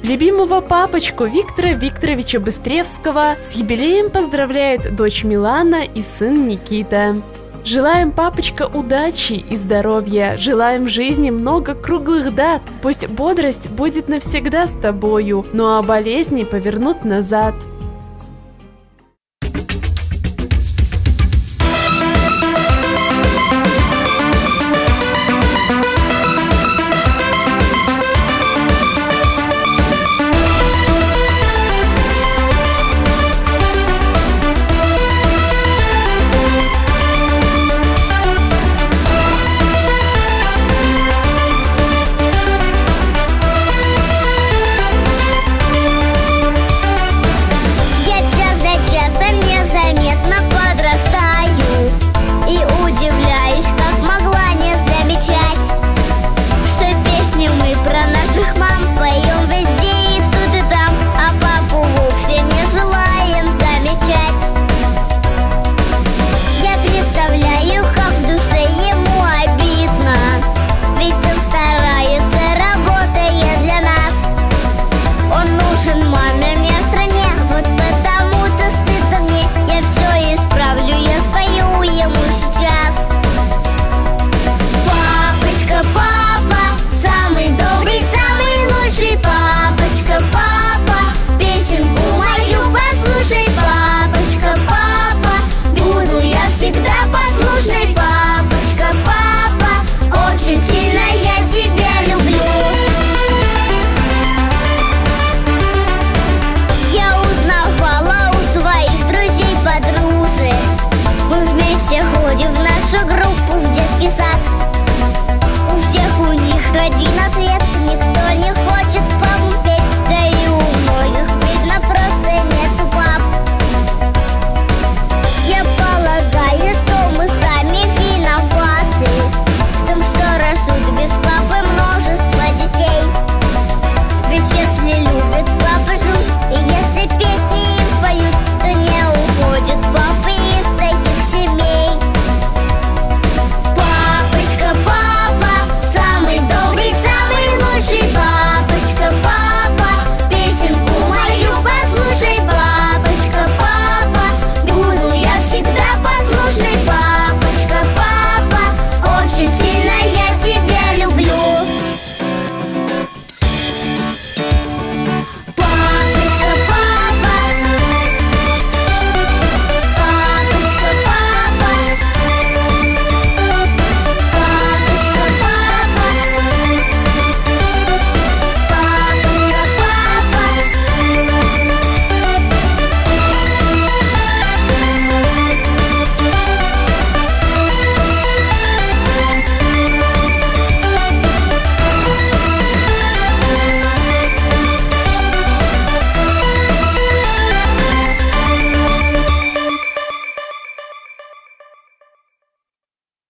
Любимого папочку Виктора Викторовича Быстревского с юбилеем поздравляет дочь Милана и сын Никита. Желаем, папочка, удачи и здоровья, желаем в жизни много круглых дат. Пусть бодрость будет навсегда с тобою, ну а болезни повернут назад.